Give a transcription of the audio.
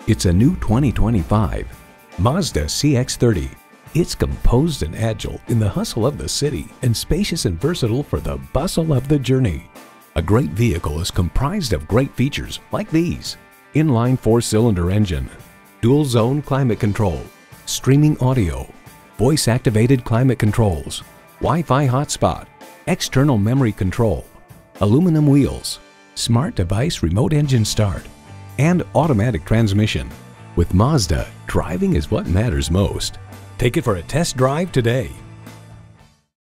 It's a new 2025 Mazda CX-30. It's composed and agile in the hustle of the city and spacious and versatile for the bustle of the journey. A great vehicle is comprised of great features like these: inline 4-cylinder engine, dual zone climate control, streaming audio, voice-activated climate controls, Wi-Fi hotspot, external memory control, aluminum wheels, smart device remote engine start, and automatic transmission. With Mazda, driving is what matters most. Take it for a test drive today.